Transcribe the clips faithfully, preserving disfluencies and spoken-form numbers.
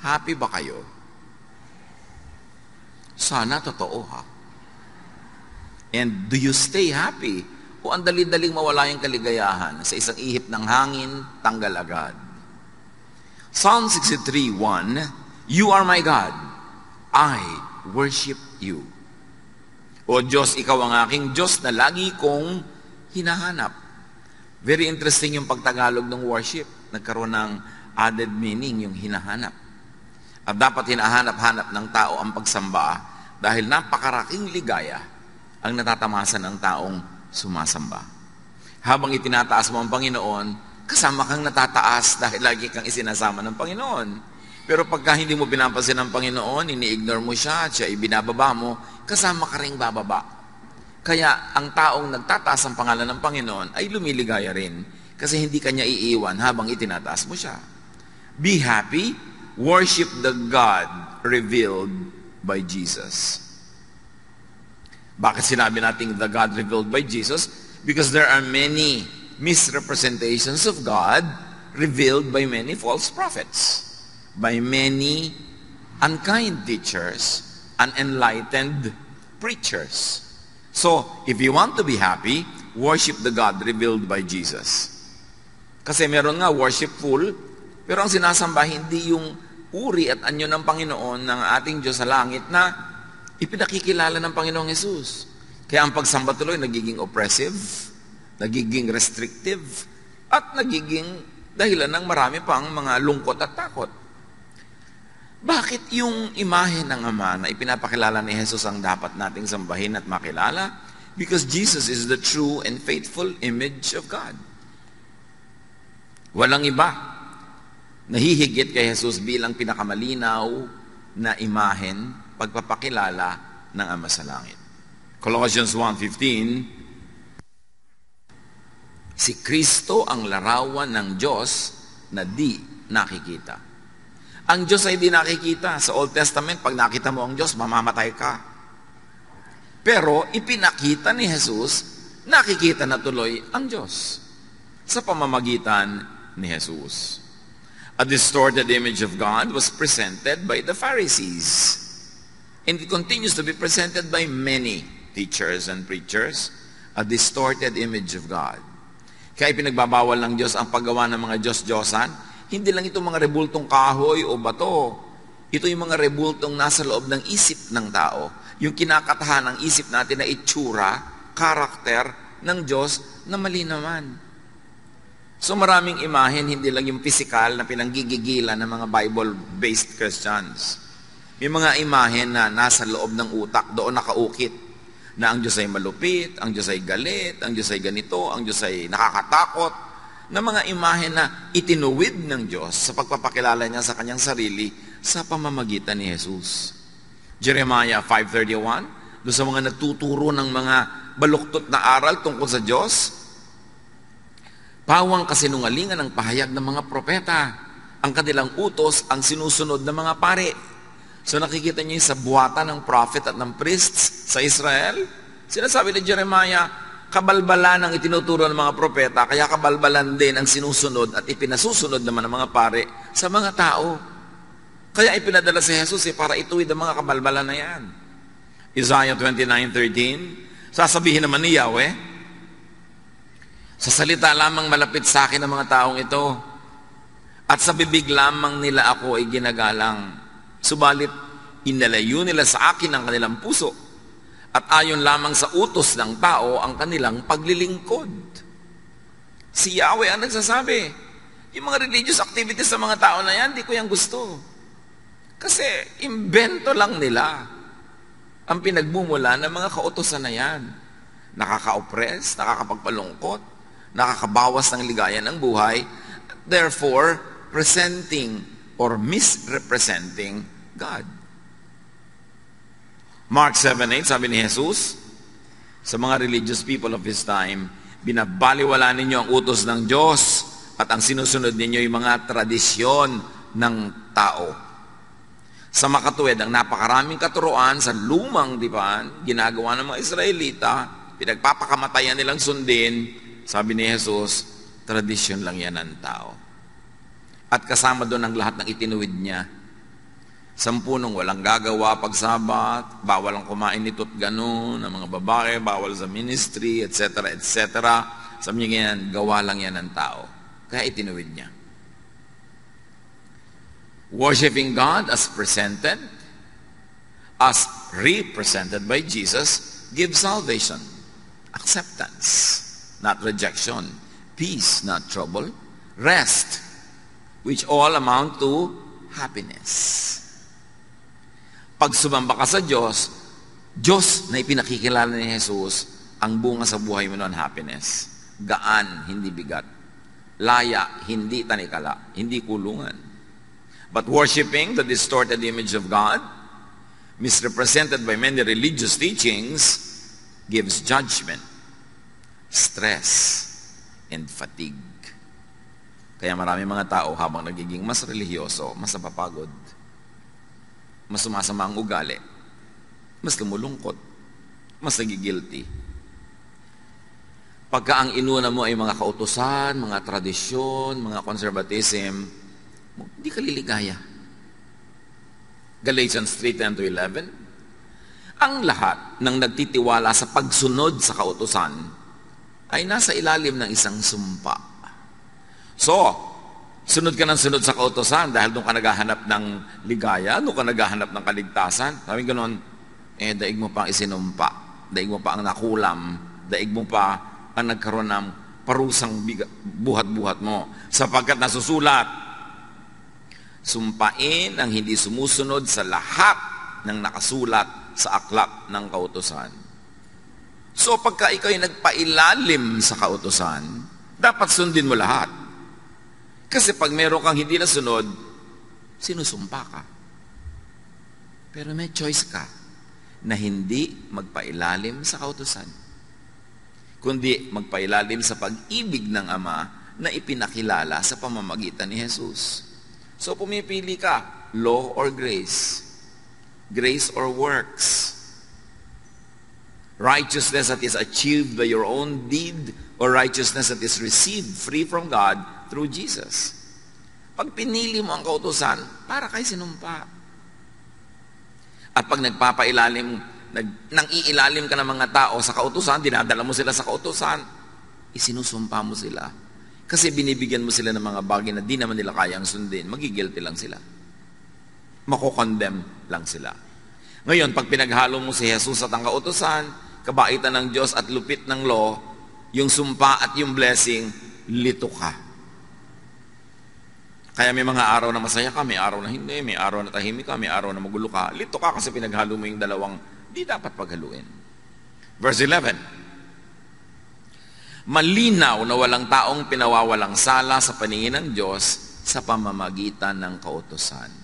Happy ba kayo? Sana totoo, ha? And do you stay happy? O ang dali-daling mawala yung kaligayahan? Sa isang ihip ng hangin, tanggal agad. Psalm sixty-three one, You are my God, I worship you. O Diyos, ikaw ang aking Diyos na lagi kong hinahanap. Very interesting yung pagtagalog ng worship. Nagkaroon ng added meaning yung hinahanap. At dapat hinahanap-hanap ng tao ang pagsamba dahil napakaraking ligaya ang natatamasa ng taong sumasamba. Habang itinataas mo ang Panginoon, kasama kang natataas dahil lagi kang isinasama ng Panginoon. Pero pagka hindi mo pinapansin ng Panginoon, ini-ignore mo siya, siya ibinababa mo, kasama ka rin bababa. Kaya ang taong nagtataas ang pangalan ng Panginoon ay lumiligaya rin kasi hindi kanya iiwan habang itinataas mo siya. Be happy, worship the God revealed by Jesus. Bakit sinabi natin the God revealed by Jesus? Because there are many misrepresentations of God revealed by many false prophets, by many unkind teachers, unenlightened preachers. So, if you want to be happy, worship the God revealed by Jesus. Kasi meron nga worshipful, pero ang sinasamba hindi yung uri at anyo ng Panginoon ng ating Diyos sa langit na ipinakikilala ng Panginoong Hesus. Kaya ang pagsamba tuloy nagiging oppressive, nagiging restrictive, at nagiging dahilan ng marami pang mga lungkot at takot. Bakit yung imahe ng Ama na ipinapakilala ni Jesus ang dapat nating sambahin at makilala? Because Jesus is the true and faithful image of God. Walang iba nahihigit kay Jesus bilang pinakamalinaw na imahen, pagpapakilala ng Ama sa langit. Colossians one fifteen, si Kristo ang larawan ng Diyos na di nakikita. Ang Diyos ay di nakikita. Sa Old Testament, pag nakita mo ang Diyos, mamamatay ka. Pero ipinakita ni Jesus, nakikita na tuloy ang Diyos sa pamamagitan ni Jesus. A distorted image of God was presented by the Pharisees. And it continues to be presented by many teachers and preachers. A distorted image of God. Kaya ipinagbabawal ng Diyos ang paggawa ng mga Diyos-Diyosan. Hindi lang ito mga rebultong kahoy o bato. Ito yung mga rebultong nasa loob ng isip ng tao. Yung kinakatahan ng isip natin na itsura, karakter ng Diyos na mali naman. So maraming imahen, hindi lang yung physical na pinanggigigilan ng mga Bible-based Christians. May mga imahen na nasa loob ng utak, doon nakaukit, na ang Diyos ay malupit, ang Diyos ay galit, ang Diyos ay ganito, ang Diyos ay nakakatakot, na mga imahen na itinuwid ng Diyos sa pagpapakilala niya sa kanyang sarili sa pamamagitan ni Jesus. Jeremiah five thirty-one, doon sa mga natuturo ng mga baluktot na aral tungkol sa Diyos, pawang kasinungalingan ang pahayag ng mga propeta. Ang kanilang utos ang sinusunod ng mga pare. So nakikita niyo sa buhatan ng prophet at ng priests sa Israel. Sinasabi ni Jeremiah, kabalbalan ang itinuturo ng mga propeta, kaya kabalbalan din ang sinusunod at ipinasusunod naman ng mga pare sa mga tao. Kaya ipinadala si Jesus eh, para ituwid ang mga kabalbalan na yan. Isaiah twenty-nine thirteen, sasabihin naman ni Yahweh, sa salita lamang malapit sa akin ang mga taong ito, at sa bibig lamang nila ako ay ginagalang. Subalit, inalayo nila sa akin ang kanilang puso, at ayon lamang sa utos ng tao ang kanilang paglilingkod. Si Yahweh ang nagsasabi. Yung mga religious activities sa mga tao na yan, di ko yan gusto. Kasi, imbento lang nila ang pinagmumula ng mga kautosan na yan. Nakaka-oppress, nakakapagpalungkot, nakakabawas ng ligaya ng buhay, therefore, presenting or misrepresenting God. Mark seven eight, sabi ni Jesus, sa mga religious people of His time, binabaliwala ninyo ang utos ng Diyos at ang sinusunod ninyo yung mga tradisyon ng tao. Sa makatuwid, ang napakaraming katuroan sa lumang dipan, ginagawa ng mga Israelita, pinagpapakamatayan nilang sundin. Sabi ni Jesus, tradisyon lang yan ng tao. At kasama doon ang lahat ng itinuwid niya Sampu nung walang gagawa pag Sabat, bawal ang kumain nito't gano'n, ng mga babae, bawal sa ministry, et cetera, et cetera. Sabi niya ganyan, gawa lang yan ng tao. Kaya itinuwid niya. Worshiping God as presented, as represented by Jesus, gives salvation, acceptance, not rejection, peace, not trouble, rest, which all amount to happiness. Pag sumamba ka sa Diyos, Diyos na ipinakikilala ni Jesus, ang bunga sa buhay mo noon, happiness. Gaan, hindi bigat. Laya, hindi tanikala, hindi kulungan. But worshiping the distorted image of God, misrepresented by many religious teachings, gives judgment, stress, and fatigue. Kaya marami mga tao habang nagiging mas religyoso, mas napapagod, mas sumasama ang ugali, mas lumulungkot, mas nagigilty. Pagka ang inuna mo ay mga kautusan, mga tradisyon, mga conservatism, hindi ka liligaya. Galatians three ten to eleven. Ang lahat ng nagtitiwala sa pagsunod sa kautusan ay nasa ilalim ng isang sumpa. So, sunod ka ng sunod sa kautusan dahil doon ka naghahanap ng ligaya, doon ka naghahanap ng kaligtasan. Sabi gano'n, eh, daig mo pa ang isinumpa, daig mo pa ang nakulam, daig mo pa ang nagkaroon ng parusang biga, buhat-buhat mo. Sapagkat nasusulat, sumpain ang hindi sumusunod sa lahat ng nakasulat sa aklat ng kautusan. So pagka ikaw ay nagpailalim sa kautusan, dapat sundin mo lahat. Kasi pag meron kang hindi nasunod, sinusumpa ka. Pero may choice ka na hindi magpailalim sa kautusan, kundi magpailalim sa pag-ibig ng Ama na ipinakilala sa pamamagitan ni Jesus. So pumipili ka, law or grace, grace or works, righteousness that is achieved by your own deed or righteousness that is received free from God through Jesus. Pag pinili mo ang kautusan, para kay sinumpa. At pag nagpapailalim, nag, nang iilalim ka ng mga tao sa kautusan, dinadala mo sila sa kautusan, isinusumpa mo sila. Kasi binibigyan mo sila ng mga bagay na di naman nila kayang sundin, magigilty lang sila. Makokondemn lang sila. Ngayon, pag pinaghalo mo si Jesus at ang kautusan, kabaitan ng Diyos at lupit ng law, yung sumpa at yung blessing, lito ka. Kaya may mga araw na masaya ka, may araw na hindi, may araw na tahimik ka, may araw na magulo ka. Lito ka kasi pinaghalo mo yung dalawang di dapat paghaluin. Verse eleven. Malinaw na walang taong pinawawalang sala sa paningin ng Diyos sa pamamagitan ng kautusan.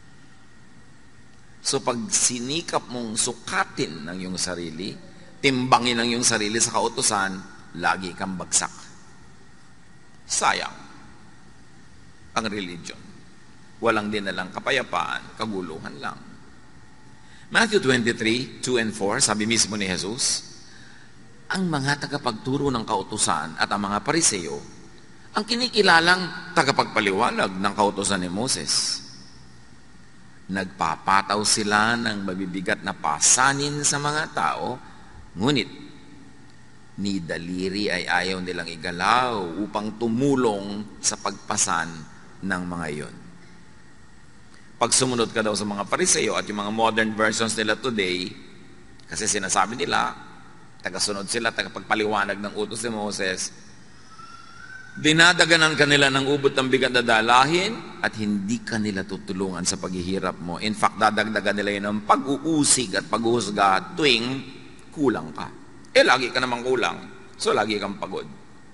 So pag sinikap mong sukatin ng iyong sarili, timbangin ang iyong sarili sa kautusan, lagi kang bagsak. Sayang ang religion. Walang dinalang kapayapaan, kaguluhan lang. Matthew twenty-three, two and four, sabi mismo ni Jesus, ang mga tagapagturo ng kautusan at ang mga pariseo, ang kinikilalang tagapagpaliwanag ng kautusan ni Moses. Nagpapataw sila ng mabibigat na pasanin sa mga tao, ngunit ni daliri ay ayaw nilang igalaw upang tumulong sa pagpasan ng mga iyon. Pag sumunod ka daw sa mga pariseo at yung mga modern versions nila today, kasi sinasabi nila, tagasunod sila, tagapagpaliwanag ng utos ni Moses, dinadaganan kanila ng ubot ng bigat na dalahin at hindi kanila tutulungan sa paghihirap mo. In fact, dadagdagan nila yun ng pag-uusig at paghuhusga tuwing kulang ka. Eh, lagi ka namang kulang. So, lagi kang pagod.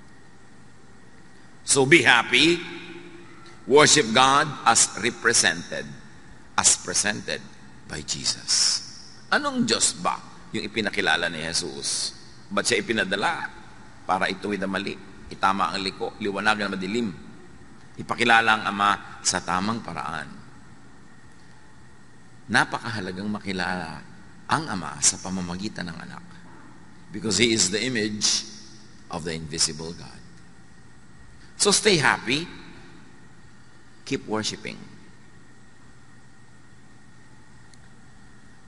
So, be happy. Worship God as represented, as presented by Jesus. Anong Diyos ba yung ipinakilala ni Jesus? Ba't siya ipinadala? Para ituwid ang mali, itama ang liko, liwanagan ang madilim, ipakilala ang Ama sa tamang paraan. Napakahalagang makilala ang Ama sa pamamagitan ng anak. Because He is the image of the invisible God. So stay happy. Keep worshiping.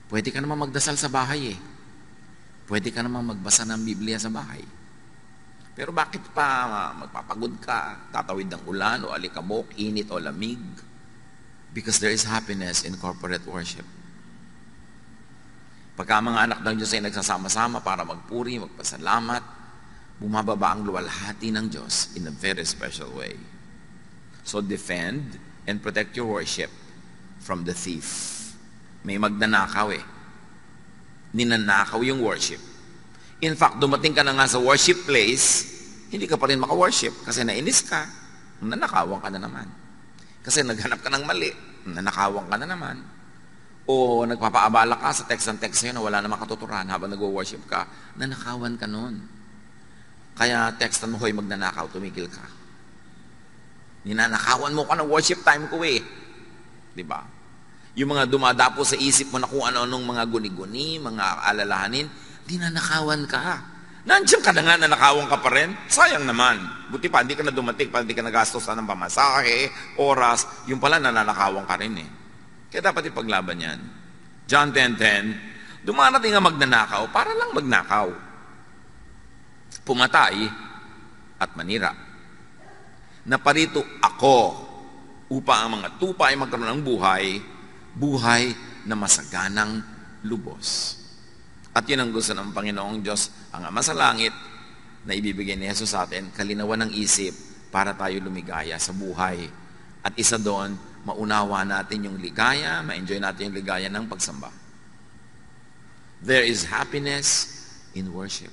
Pwede ka naman magdasal sa bahay eh. Pwede ka naman magbasa ng Biblia sa bahay. Pero bakit pa magpapagod ka, tatawid ng ulan o alikabok, init o lamig? Because there is happiness in corporate worship. Pagka mga anak ng Diyos ay nagsasama-sama para magpuri, magpasalamat, bumababa ang luwalhati ng Diyos in a very special way. So defend and protect your worship from the thief. May magnanakaw eh. Ninanakaw yung worship. In fact, dumating ka na nga sa worship place, hindi ka pa rin maka-worship kasi nainis ka, nanakawan ka na naman. Kasi naghanap ka ng mali, nanakawan ka na naman. O nagpapaabala ka sa text and text sa'yo na wala namang katuturan habang nag-worship ka, nanakawan ka nun. Kaya textan mo, hoy, magnanakaw, tumigil ka. Ninanakawan mo ka ng worship time ko eh. Diba? Yung mga dumadapo sa isip mo na kung ano-anong mga guni-guni, mga alalahanin, dinanakawan ka. Nandiyan ka na nga, nanakawan ka pa rin. Sayang naman. Buti pa, hindi ka na dumating, pa hindi ka nagastos na ng pamasahe, oras, yung pala nananakawan ka rin eh. Kaya dapat ipaglaban yan. John ten ten, dumarating nga magnanakaw para lang magnakaw. Pumatay at manira. Naparito ako upang ang mga tupa ay magkaroon ng buhay, buhay na masaganang lubos. At yun ang gusto ng Panginoong Diyos, ang Ama sa Langit, na ibibigay ni Jesus sa atin, kalinawan ng isip para tayo lumigaya sa buhay. At isa doon, maunawa natin yung ligaya, ma-enjoy natin yung ligaya ng pagsamba. There is happiness in worship.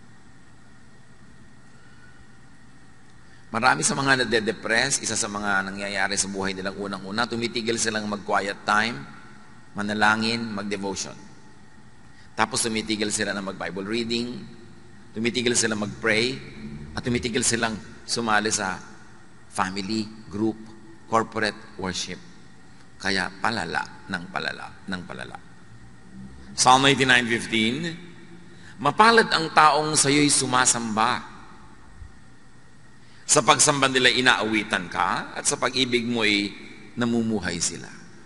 Marami sa mga nade-depress, isa sa mga nangyayari sa buhay nilang unang-una, tumitigil silang mag-quiet time, manalangin, mag-devotion. Tapos tumitigil sila na mag-Bible reading, tumitigil sila mag-pray, at tumitigil silang sumali sa family, group, corporate worship. Kaya palala ng palala ng palala. Psalm eighty-nine fifteen, mapalad ang taong sayo'y sumasamba. Sa pagsamba nila inaawitan ka, at sa pag-ibig mo'y namumuhay sila.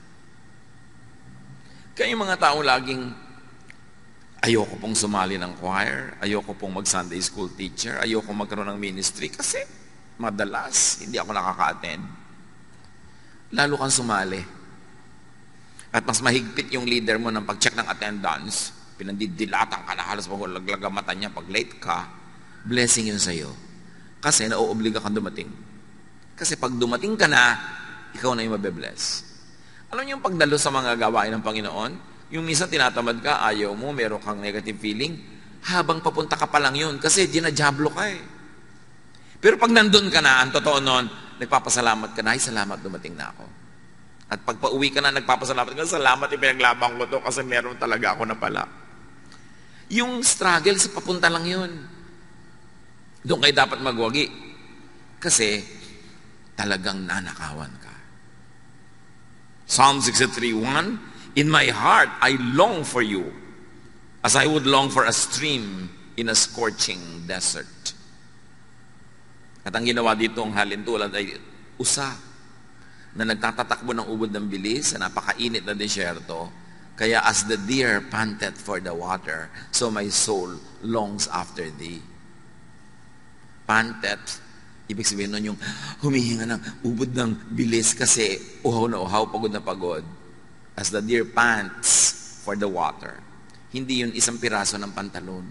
Kaya yung mga taong laging, ayoko pong sumali ng choir, ayoko pong mag-Sunday school teacher, ayoko magkaroon ng ministry, kasi madalas hindi ako nakaka-attend. Lalo kang sumali. At mas mahigpit yung leader mo ng pag-check ng attendance, pinandidilatan ka na halos maghulaglag ang mata niya pag late ka, blessing yun sa'yo. Kasi nauobliga kang dumating. Kasi pag dumating ka na, ikaw na yung mabe-bless. Alam niyo yung pagdalo sa mga gawain ng Panginoon? Yung minsan tinatamad ka, ayaw mo, meron kang negative feeling, habang papunta ka pa lang yun, kasi dinajablo ka eh. Pero pag nandun ka na, ang totoo nun, nagpapasalamat ka na, ay salamat, dumating na ako. At pag pauwi ka na, nagpapasalamat ka, salamat, ipinaglabang ko to, kasi meron talaga ako na pala. Yung struggle, sa papunta lang yun. Doon kayo dapat magwagi. Kasi talagang nanakawan ka. Psalm sixty-three one, in my heart, I long for you, as I would long for a stream in a scorching desert. At ang ginawa dito ang halintulad ay usa na nagtatatakbo ng ubod ng bilis sa napakainit na desyerto. Kaya as the deer panted for the water, so my soul longs after thee. Panted, ibig sabihin nun yung humihinga ng ubod ng bilis kasi uhaw na uhaw, pagod na pagod. As the deer pants for the water. Hindi yun isang piraso ng pantalon.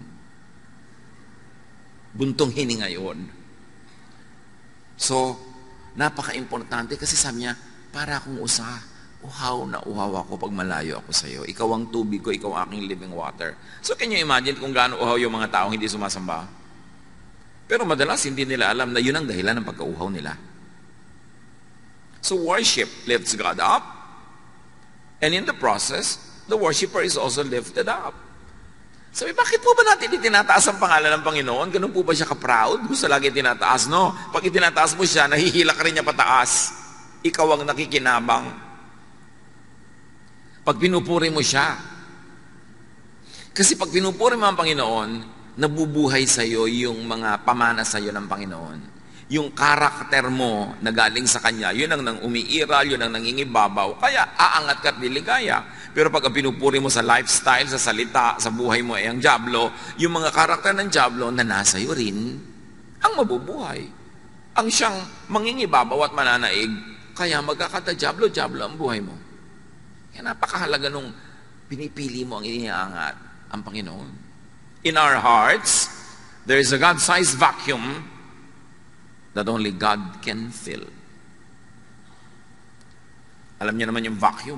Buntong hininga yun. So, napaka-importante kasi sabi niya, para akong usa, uhaw na uhaw ako pag malayo ako sa iyo. Ikaw ang tubig ko, ikaw ang aking living water. So, can you imagine kung gaano uhaw yung mga taong hindi sumasamba? Pero madalas hindi nila alam na yun ang dahilan ng pagkauhaw nila. So worship lifts God up, and in the process, the worshiper is also lifted up. Sabi, bakit po ba natin itinataas ang pangalan ng Panginoon? Ganun po ba siya ka-proud? Gusto lagi itinataas, no? Pag itinataas mo siya, nahihila ka rin niya pataas. Ikaw ang nakikinabang. Pag pinupuri mo siya. Kasi pag pinupuri mo ang Panginoon, nabubuhay sa iyo yung mga pamana sa iyo ng Panginoon. Yung karakter mo na galing sa Kanya, yun ang nang umiiral, yun ang nangingibabaw, kaya aangat ka at liligaya. Pero pag ang pinupuri mo sa lifestyle, sa salita, sa buhay mo ay ang dyablo, yung mga karakter ng dyablo na nasa iyo rin, ang mabubuhay. Ang siyang mangingibabaw at mananaig, kaya magkakata-dyablo-dyablo ang buhay mo. Kaya napakahalaga nung pinipili mo ang iniangat ang Panginoon. In our hearts, there is a God-sized vacuum that only God can fill. Alam niyo naman yung vacuum.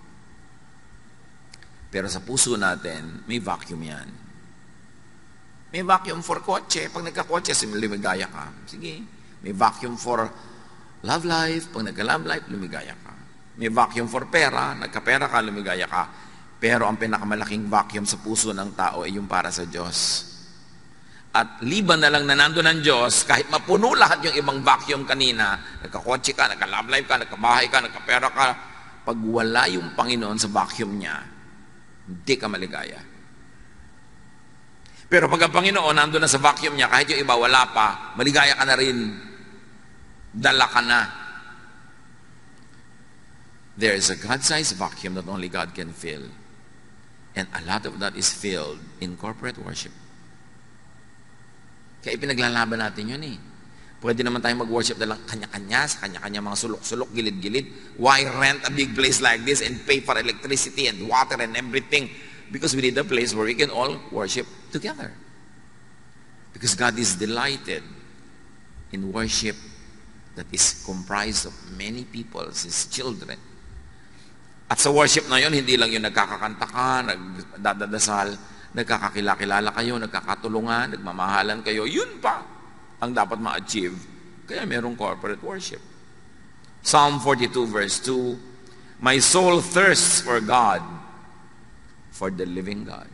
Pero sa puso natin, may vacuum yan. May vacuum for kotse. Pag nagka-kotse, lumigaya ka. Sige. May vacuum for love life. Pag nagka-love life, lumigaya ka. May vacuum for pera. Nagka-pera ka, lumigaya ka. Pero ang pinakamalaking vacuum sa puso ng tao ay yung para sa Diyos. At liban na lang na nandun ng Diyos, kahit mapuno lahat yung ibang vacuum kanina, nagka-kotse ka, nagka-love life ka, nagka-bahay ka, nagka-pera ka, pag wala yung Panginoon sa vacuum niya, hindi ka maligaya. Pero pag ang Panginoon nandun na sa vacuum niya, kahit yung iba wala pa, maligaya ka na rin. Dala ka na. There is a God-sized vacuum that only God can fill. And a lot of that is filled in corporate worship. Kaya ipinaglalaban natin yun eh. Pwede naman tayong mag-worship na lang kanya-kanya, sa kanya-kanya mga sulok-sulok, gilid-gilid. Why rent a big place like this and pay for electricity and water and everything? Because we need a place where we can all worship together. Because God is delighted in worship that is comprised of many people, His children. At sa worship na yun, hindi lang yung nagkakakanta ka, nagdadasal, nagkakakilala kayo, nagkakatulungan, nagmamahalan kayo, yun pa ang dapat ma-achieve. Kaya merong corporate worship. Psalm forty-two verse two, my soul thirsts for God, for the living God.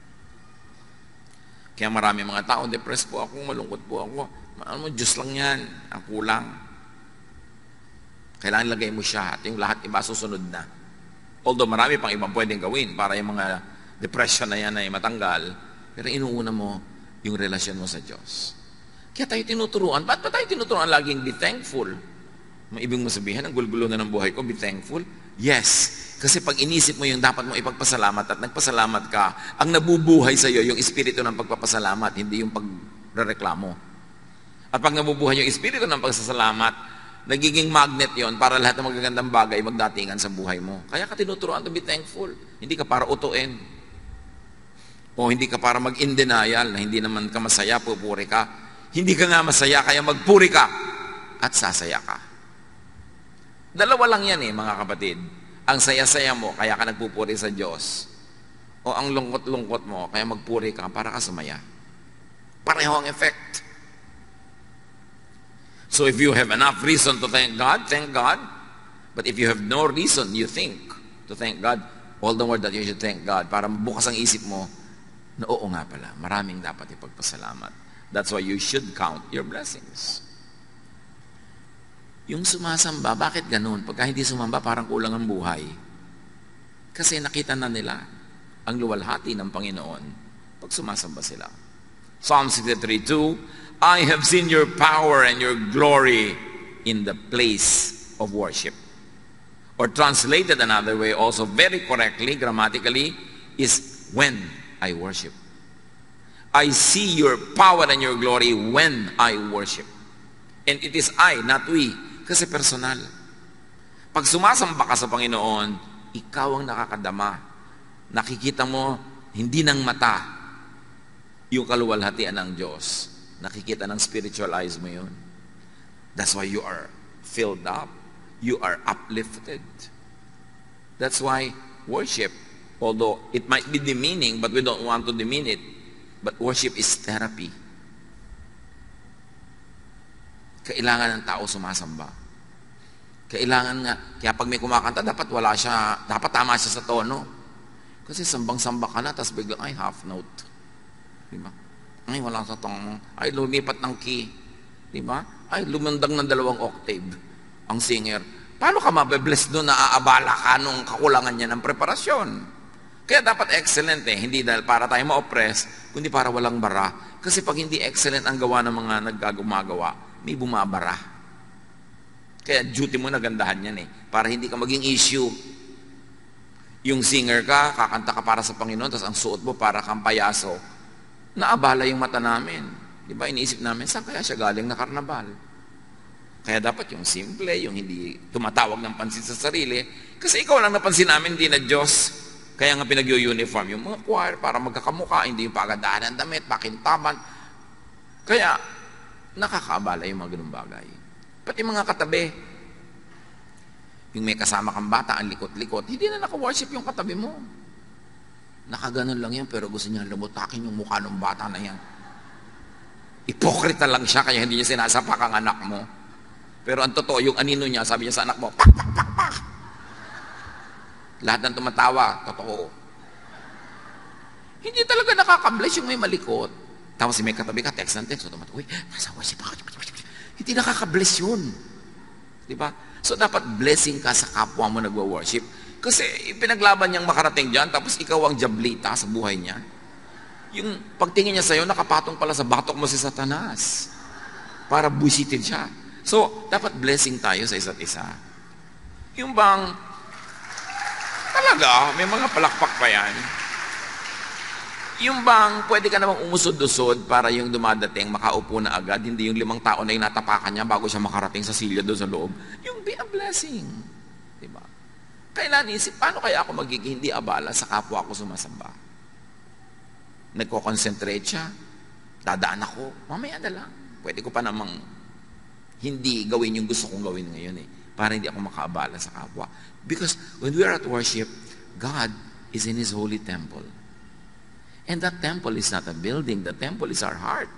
Kaya marami mga tao, depressed po ako, malungkot po ako. Ano mo, Diyos lang yan, ang kulang. Kailangan lagay mo siya at yung lahat iba susunod na. Although marami pang ibang pwedeng gawin para yung mga depression na yan ay matanggal, pero inuuna mo yung relasyon mo sa Diyos. Kaya tayo tinuturuan. Ba't ba tayo tinuturuan laging be thankful? May ibig mo sabihin, ang gulgulo na ng buhay ko, be thankful? Yes. Kasi pag inisip mo yung dapat mo ipagpasalamat at nagpasalamat ka, ang nabubuhay sa iyo yung espiritu ng pagpapasalamat, hindi yung pagrereklamo. At pag nabubuhay yung espiritu ng pagsasalamat, nagiging magnet yon para lahat ng magagandang bagay magdatingan sa buhay mo. Kaya ka tinuturuan to be thankful. Hindi ka para utuin. O hindi ka para mag-in denial na hindi naman ka masaya, pupuri ka. Hindi ka nga masaya, kaya magpuri ka at sasaya ka. Dalawa lang yan eh, mga kapatid. Ang saya-saya mo, kaya ka nagpupuri sa Diyos. O ang lungkot-lungkot mo, kaya magpuri ka para ka sumaya. Pareho ang effect. So if you have enough reason to thank God, thank God. But if you have no reason, you think to thank God, all the more that you should thank God para bukas ang isip mo na oo nga pala, maraming dapat ipagpasalamat. That's why you should count your blessings. Yung sumasamba, bakit ganun? Pagka hindi sumamba, parang kulang ang buhay. Kasi nakita na nila ang luwalhati ng Panginoon pag sumasamba sila. Psalm sixty-three two, I have seen your power and your glory in the place of worship. Or translated another way, also very correctly, grammatically, is when I worship. I see your power and your glory when I worship. And it is I, not we. Kasi personal. Pag sumasamba ka sa Panginoon, ikaw ang nakakadama. Nakikita mo, hindi ng mata, yung kaluwalhatian ng Diyos. Nakikita ng spiritual eyes mo yun. That's why you are filled up. You are uplifted. That's why worship, although it might be demeaning, but we don't want to demean it, but worship is therapy. Kailangan ng tao sumasamba. Kailangan nga, kaya pag may kumakanta, dapat wala siya, dapat tama siya sa tono. Kasi sambang-samba ka na, tapos biglang, ay, half note. Diba? Ay, wala sa tono. Ay, lumipat ng key. Diba? Ay, lumandang ng dalawang octave ang singer. Paano ka mabe-bless doon na aabala ka nung kakulangan niya ng preparasyon? Kaya dapat excellent eh. Hindi dahil para tayo ma-oppress, kundi para walang bara. Kasi pag hindi excellent ang gawa ng mga naggagumagawa, may bumabara. Kaya duty mo na gandahan yan eh, para hindi ka maging issue. Yung singer ka, kakanta ka para sa Panginoon, tapos ang suot mo para kang payaso. Naabala yung mata namin. Di ba? Iniisip namin, saan kaya siya galing na karnabal? Kaya dapat yung simple, yung hindi tumatawag ng pansin sa sarili. Kasi ikaw lang napansin namin, hindi na Diyos. Kaya nga pinag-uniform yung mga choir para magkakamuka, hindi yung pagandahan ng damit, pakintaman. Kaya nakakaabala yung mga ganung bagay. Pati mga katabi, yung may kasama kang bata, ang likot-likot, hindi na naka-worship yung katabi mo. Nakaganon lang yan, pero gusto niya lumutakin yung mukha ng bata na yan. Ipokrita lang siya, kaya hindi niya sinasapak ang anak mo. Pero ang totoo, yung anino niya, sabi niya sa anak mo, pak, pak, pak, pak. Lahat ng tumatawa, totoo. Hindi talaga nakaka-bless yung may malikot. Tapos si may katabi ka, text ng text, so tumatawa, uy, nasa worship ako. Hindi nakaka-bless yun. Diba? So dapat blessing ka sa kapwa mo nagwa-worship. Kasi pinaglaban niyang makarating dyan, tapos ikaw ang jablita sa buhay niya. Yung pagtingin niya sa'yo, nakapatong pala sa batok mo si Satanas. Para busitin siya. So, dapat blessing tayo sa isa't isa. Yung bang, talaga, may mga palakpak pa yan. Yung bang, pwede ka namang umusod-usod para yung dumadating, makaupo na agad, hindi yung limang tao na yung natapakan niya bago siya makarating sa silya doon sa loob. Yung be a blessing. Diba? Kailan isip, paano kaya ako magiging hindi abala sa kapwa ko sumasamba? Nagko-concentrate siya, dadaan ako, mamaya na lang. Pwede ko pa namang hindi gawin yung gusto kong gawin ngayon eh, para hindi ako makaabala sa kapwa. Because when we are at worship, God is in His holy temple. And that temple is not a building, the temple is our heart.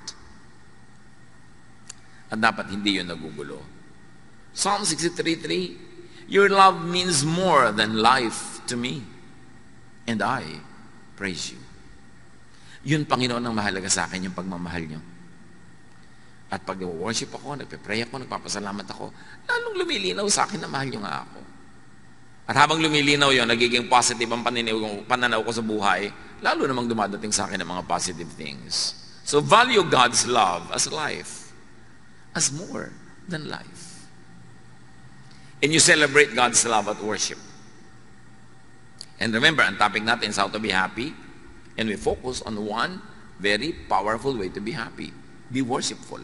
At dapat hindi yun nagugulo. Psalm sixty-three three, your love means more than life to me, and I praise you. Yun, Panginoon, ang mahalaga sa akin, yung pagmamahal nyo. At pag worship ako, nagpe-pray ako, nagpapasalamat ako, lalong lumilinaw sa akin na mahal nyo nga ako. At habang lumilinaw yun, nagiging positive ang pananaw, pananaw ko sa buhay, lalo namang dumadating sa akin ng mga positive things. So value God's love as life, as more than life. And you celebrate God's love at worship. And remember, ang topic natin is how to be happy. And we focus on one very powerful way to be happy. Be worshipful.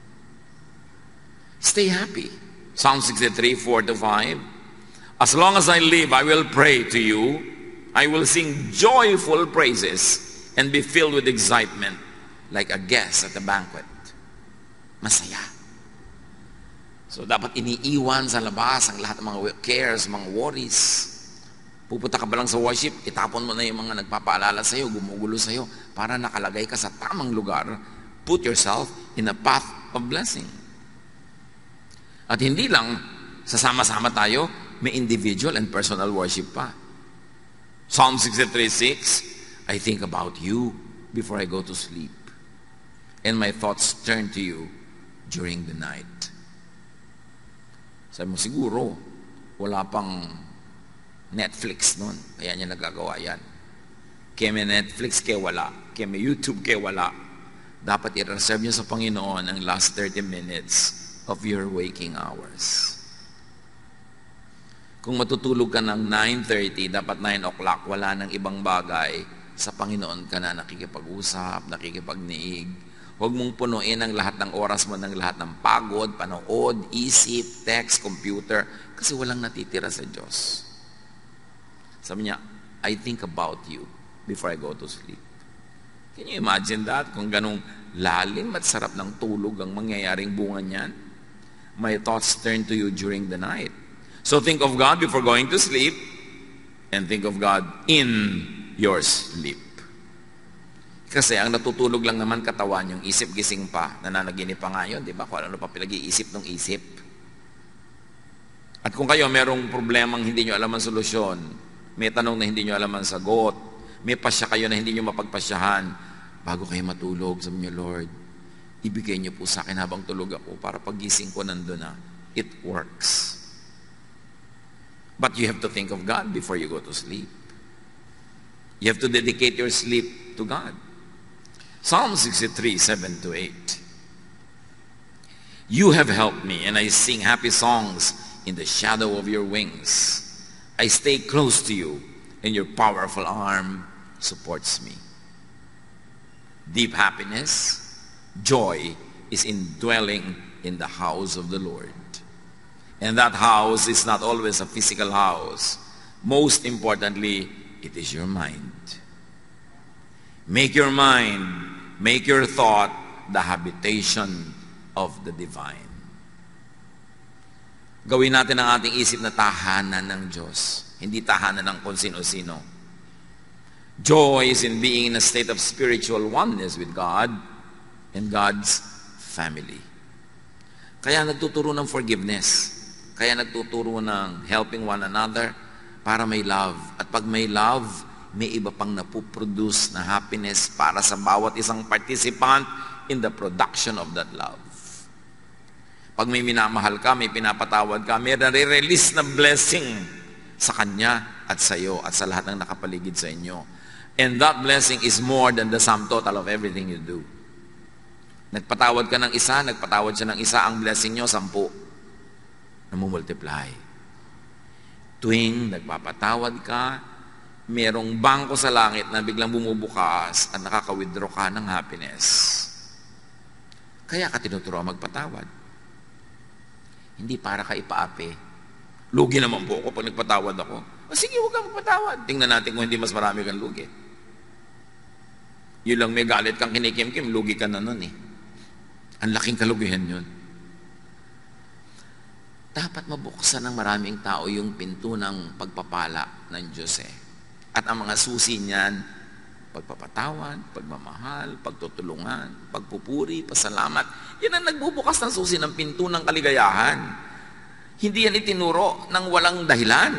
Stay happy. Psalm sixty-three, four to five. As long as I live, I will pray to you. I will sing joyful praises and be filled with excitement like a guest at a banquet. Masaya. So dapat iniiwan sa labas ang lahat ng mga cares, mga worries. Pupunta ka ba lang sa worship, itapon mo na yung mga nagpapaalala sa'yo, gumugulo sa'yo, para nakalagay ka sa tamang lugar. Put yourself in a path of blessing. At hindi lang, sasama-sama tayo, may individual and personal worship pa. Psalm sixty-three six, I think about you before I go to sleep, and my thoughts turn to you during the night. Sabi mo, siguro, wala pang Netflix nun, kaya niya nagagawa yan. Kaya may Netflix, kaya wala. Kaya may YouTube, kaya wala. Dapat i-reserve niyo sa Panginoon ang last thirty minutes of your waking hours. Kung matutulog ka ng nine thirty, dapat nine o'clock, wala nang ibang bagay, sa Panginoon ka na nakikipag-usap, nakikipagniig. Huwag mong punuin ang lahat ng oras mo ng lahat ng pagod, panood, isip, text, computer, kasi walang natitira sa Diyos. Sabi niya, I think about you before I go to sleep. Can you imagine that? Kung ganong lalim at sarap ng tulog ang mangyayaring bunga niyan, my thoughts turn to you during the night. So think of God before going to sleep, and think of God in your sleep. Kasi ang natutulog lang naman katawan, yung isip gising pa, nananaginip pa nga yun, di ba? Kung ano pa pinag-iisip ng isip. At kung kayo merong problemang hindi nyo alam ang solusyon, may tanong na hindi nyo alam ang sagot, may pasya kayo na hindi nyo mapagpasyahan, bago kayo matulog, sabi nyo, Lord, ibigay nyo po sa akin habang tulog ako para pagising ko nandun na. It works. But you have to think of God before you go to sleep. You have to dedicate your sleep to God. Psalm sixty-three, seven to eight. You have helped me, and I sing happy songs in the shadow of your wings. I stay close to you, and your powerful arm supports me. Deep happiness, joy is in dwelling in the house of the Lord. And that house is not always a physical house. Most importantly, it is your mind. Make your mind, make your thought the habitation of the divine. Gawin natin ang ating isip na tahanan ng Diyos, hindi tahanan ng kung sino-sino. Joy is in being in a state of spiritual oneness with God and God's family. Kaya nagtuturo ng forgiveness. Kaya nagtuturo ng helping one another para may love. At pag may love, may iba pang napuproduce na happiness para sa bawat isang participant in the production of that love. Pag may minamahal ka, may pinapatawad ka, may nare-release na blessing sa kanya at sa iyo at sa lahat ng nakapaligid sa inyo. And that blessing is more than the sum total of everything you do. Nagpatawad ka ng isa, nagpatawad siya ng isa, ang blessing nyo, sampu. Namumultiply. Tuwing nagpapatawad ka, merong bangko sa langit na biglang bumubukas at nakaka-withdraw ka ng happiness. Kaya ka tinuturo magpatawad. Hindi para ka ipaapi. Lugi naman po ako pag nagpatawad ako. O sige, huwag kang magpatawad. Tingnan natin kung hindi mas marami kang lugi. Yun lang may galit kang kinikim-kim, lugi ka na nun eh. Ang laking kalugihan yun. Dapat mabuksan ng maraming tao yung pinto ng pagpapala ng Diyos eh. At ang mga susi niyan, pagpapatawad, pagmamahal, pagtutulungan, pagpupuri, pasalamat. Yan ang nagbubukas ng susi ng pinto ng kaligayahan. Hindi yan itinuro ng walang dahilan.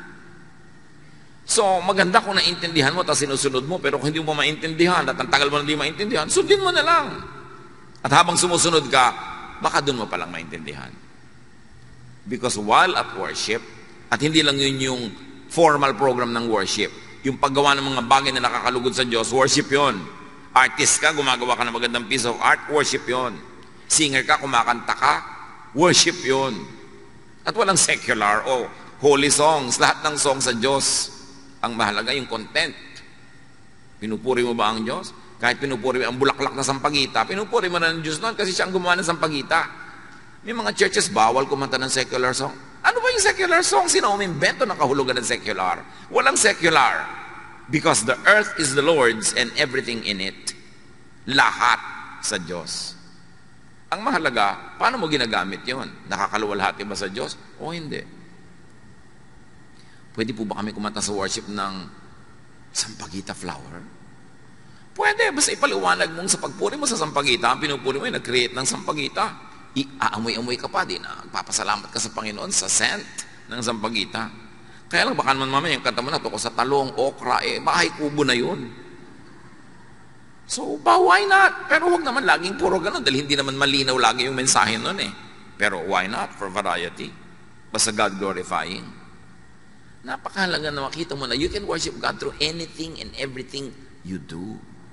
So, maganda kung naintindihan mo, tapos sinusunod mo, pero kung hindi mo maintindihan, at ang tagal mo na hindi maintindihan, sundin mo na lang. At habang sumusunod ka, baka doon mo palang maintindihan. Because while at worship, at hindi lang yun yung formal program ng worship, yung paggawa ng mga bagay na nakakalugod sa Diyos, worship yun. Artist ka, gumagawa ka ng magandang piece of art, worship yun. Singer ka, kumakanta ka, worship yun. At walang secular o holy songs, lahat ng songs sa Diyos. Ang mahalaga yung content. Pinupuri mo ba ang Diyos? Kahit pinupuri mo ang bulaklak na sampagita, pinupuri mo na ng Diyos noon kasi siya ang gumawa ng sampagita. May mga churches bawal kumanta ng secular song. Ano ba yung secular song? Sino umimbento ng kahulugan ng secular? Walang secular. Because the earth is the Lord's and everything in it. Lahat sa Diyos. Ang mahalaga, paano mo ginagamit yon? Nakakaluwalhati ba sa Diyos? O hindi? Pwede po ba kami kumanta sa worship ng sampagita flower? Pwede, basta ipaliwanag mong sa pagpuri mo sa sampagita, ang pinupuri mo ay nag-create ng sampagita. Iaamoy-amoy ka pa din, nagpapasalamat ka sa Panginoon sa scent ng sampagita. Kaya lang baka naman mamaya yung kanta mo na to ko sa talong, okra, eh, bahay kubo na yun. So, ba, why not? Pero huwag naman laging puro ganun dahil hindi naman malinaw lagi yung mensahe nun eh. Pero why not? For variety. Basta God glorifying. Napakahalaga na makita mo na you can worship God through anything and everything you do.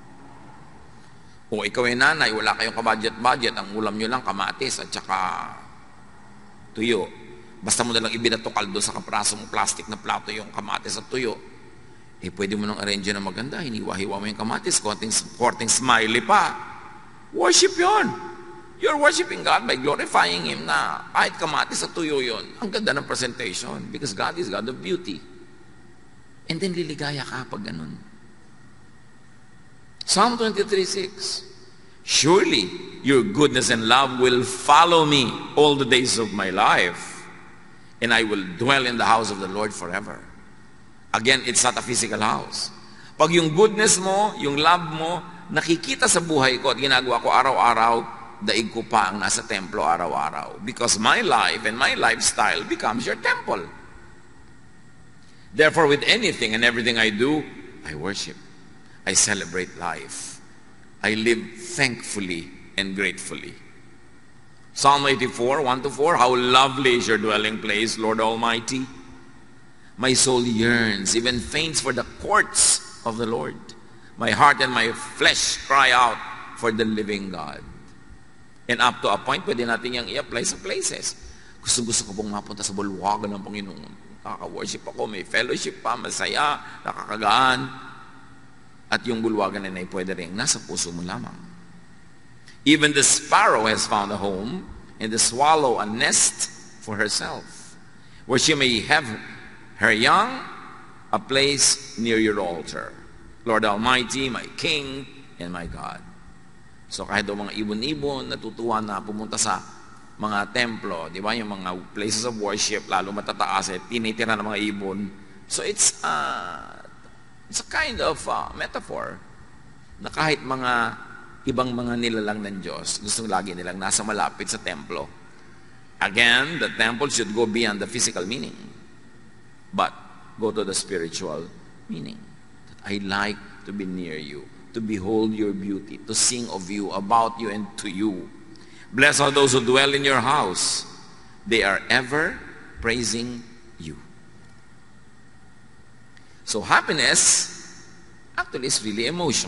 O ikaw ay nanay, wala kayong kabudget-budget, ang ulam nyo lang kamatis at saka tuyo. Basta mo nalang ibinato kaldo sa kapraso mong plastic na plato yung kamatis at tuyo. Eh pwede mo nang arrange na maganda, hiniwa-hiwa mo yung kamatis, konting, konting smiley pa. Worship yon. You're worshiping God by glorifying Him na kahit kamatis at tuyo yon. Ang ganda ng presentation because God is God of beauty. And then liligaya ka pag ganun. Psalm twenty-three six. Surely your goodness and love will follow me all the days of my life, and I will dwell in the house of the Lord forever. Again, it's not a physical house. Pag yung goodness mo, yung love mo, nakikita sa buhay ko at ginagawa ko araw-araw, daig ko pa ang nasa templo araw-araw. Because my life and my lifestyle becomes your temple. Therefore, with anything and everything I do, I worship. I celebrate life. I live thankfully and gratefully. Psalm eighty-four, one to four, how lovely is your dwelling place, Lord Almighty. My soul yearns, even faints for the courts of the Lord. My heart and my flesh cry out for the living God. And up to a point, pwede natin yung i-apply sa places. Gusto-gusto ko pong mapunta sa bulwagan ng Panginoon. Nakaka-worship ako, may fellowship pa, masaya, nakakagaan. At yung bulwagan na ay pwede rin nasa puso mo lamang. Even the sparrow has found a home, and the swallow a nest for herself, where she may have her young, a place near your altar. Lord Almighty, my King, and my God. So kahit daw mga ibon-ibon, natutuwa na pumunta sa mga templo, di ba? Yung mga places of worship, lalo matataas, eh, tinitira ng mga ibon. So it's, uh, it's a kind of uh, metaphor na kahit mga ibang mga nilalang ng Diyos, gustong lagi nilang nasa malapit sa templo. Again, the temple should go beyond the physical meaning, but go to the spiritual meaning. That I like to be near you, to behold your beauty, to sing of you, about you, and to you. Blessed are those who dwell in your house. They are ever praising you. So happiness actually is really emotion.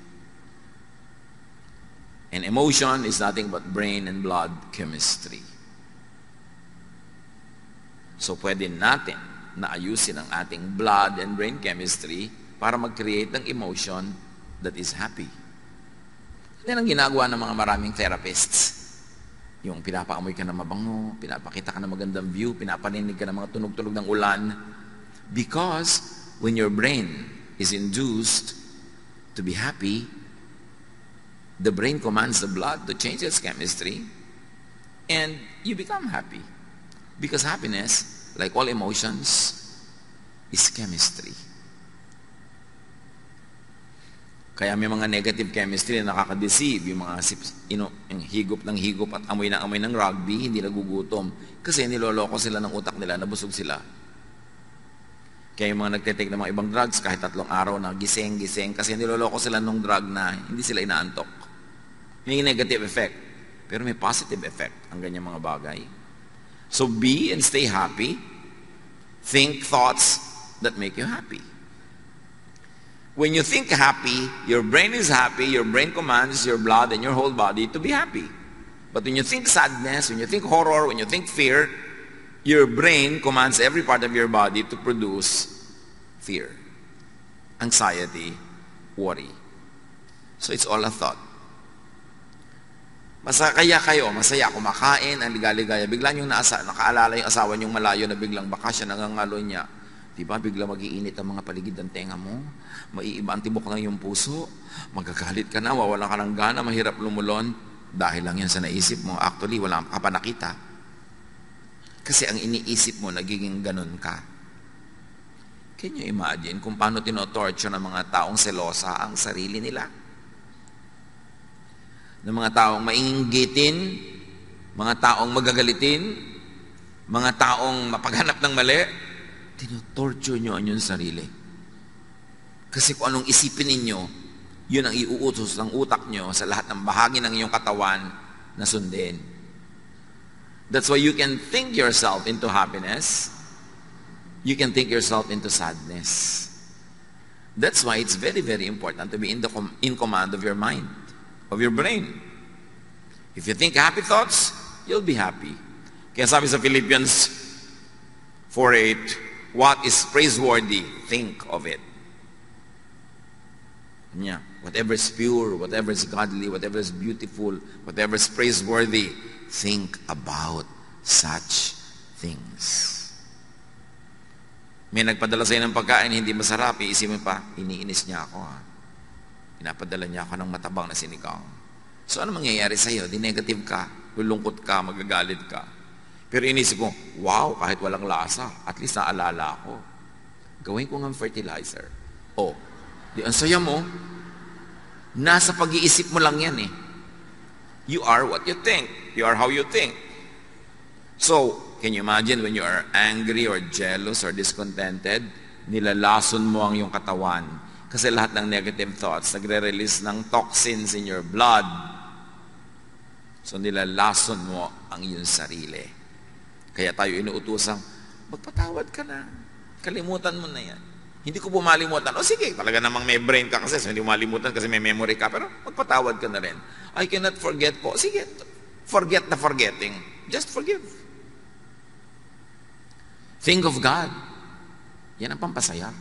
And emotion is nothing but brain and blood chemistry. So pwede natin na ayusin ang ating blood and brain chemistry para mag-create ng emotion that is happy. Yan ang ginagawa ng mga maraming therapists. Yung pinapaamoy ka na mabango, pinapakita ka na magandang view, pinapaninig ka na mga tunog-tunog ng ulan. Because when your brain is induced to be happy, the brain commands the blood to change its chemistry, and you become happy. Because happiness, like all emotions, is chemistry. Kaya may mga negative chemistry na nakaka-deceive, yung mga you know, yung higop ng higop at amoy na amoy ng rugby, hindi nagugutom. Kasi niloloko sila ng utak nila, nabusog sila. Kaya yung mga nagtitake ng mga ibang drugs, kahit tatlong araw na gising-gising, kasi niloloko sila ng drug na hindi sila inaantok. May negative effect, pero may positive effect ang ganyang mga bagay. So be and stay happy. Think thoughts that make you happy. When you think happy, your brain is happy, your brain commands your blood and your whole body to be happy. But when you think sadness, when you think horror, when you think fear, your brain commands every part of your body to produce fear, anxiety, worry. So it's all a thought. Masaya kayo, masaya, kumakain, ang ligaligaya, bigla niyong naasa, nakaalala yung asawa niyong malayo na biglang bakasyon, nangangalo niya. Diba, bigla mag-iinit ang mga paligid ng tenga mo, maiiba ang tibok ng iyong puso, magagalit ka na, wawalan ka ng gana, mahirap lumulon, dahil lang yan sa naisip mo. Actually, wala ka pa nakita. Kasi ang iniisip mo, nagiging ganun ka. Can you imagine kung paano tinotorture ng mga taong selosa ang sarili nila? Ng mga taong mainggitin, mga taong magagalitin, mga taong mapaghanap ng mali, tinotorture nyo ang inyong sarili. Kasi kung anong isipin ninyo, yun ang iuutos ng utak nyo sa lahat ng bahagi ng iyong katawan na sundin. That's why you can think yourself into happiness, you can think yourself into sadness. That's why it's very, very important to be in, the com in command of your mind, of your brain. If you think happy thoughts, you'll be happy. Kaya sabi sa Philippians four eight, what is praiseworthy, think of it. Yeah. Whatever is pure, whatever is godly, whatever is beautiful, whatever is praiseworthy, think about such things. May nagpadala sa'yo ng pagkain, hindi masarap, iisipin pa, iniinis niya ako ha. Pinapadala niya ako ng matabang na sinigang. So ano mangyayari sa'yo? Di negative ka, lulungkot ka, magagalit ka. Pero inisip ko, wow, kahit walang lasa, at least naalala ako. Gawin ko ng fertilizer. Oh, di ang saya mo, nasa pag-iisip mo lang yan eh. You are what you think. You are how you think. So, can you imagine when you are angry or jealous or discontented, nilalason mo ang iyong katawan. Kasi lahat ng negative thoughts, nagre-release ng toxins in your blood. So, nilalason mo ang iyong sarili. Kaya tayo inuutosang, magpatawad ka na. Kalimutan mo na yan. Hindi ko pumalimutan. O sige, talaga namang may brain ka kasi, so hindi mo malimutan kasi may memory ka. Pero magpatawad ka na rin. I cannot forget po. Sige, Forget the forgetting. Just forgive. Think of God. Yan ang pampasaya.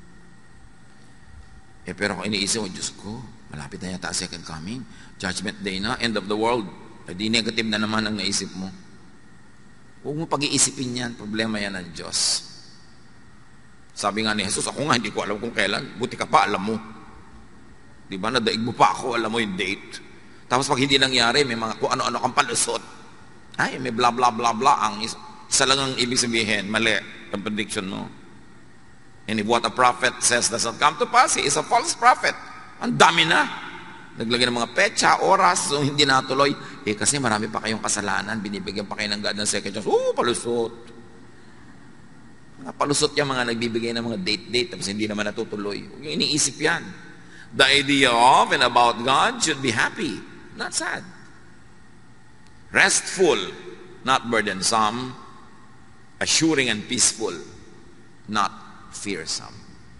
Eh, pero kung iniisip mo, Diyos ko, malapit na yata second coming. Judgment day na, end of the world. Eh, di negative na naman ang naisip mo. Huwag mo pag-iisipin yan. Problema yan ng Diyos. Sabi nga ni Jesus, ako nga hindi ko alam kung kailan. Buti ka pa, alam mo. Di ba? Nadaig mo pa ako, alam mo yung date. Tapos pag hindi nangyari, may mga kung ano-ano kang palusot. Ay, may blah blah blah blah. Ang isa, isa lang ang ibig sabihin, mali ang prediction mo. And if what a prophet says does not come to pass, he is a false prophet. Ang dami na. Naglagay ng mga petsa, oras, so hindi natuloy. Eh kasi marami pa kayong kasalanan, binibigyan pa kayo ng God ng second chance. Oo, palusot. Mga palusot yung mga nagbibigay ng mga date-date, tapos hindi naman natutuloy. Huwag yung iniisip yan. The idea of and about God should be happy, not sad. Restful, not burdensome. Assuring and peaceful, not fearsome.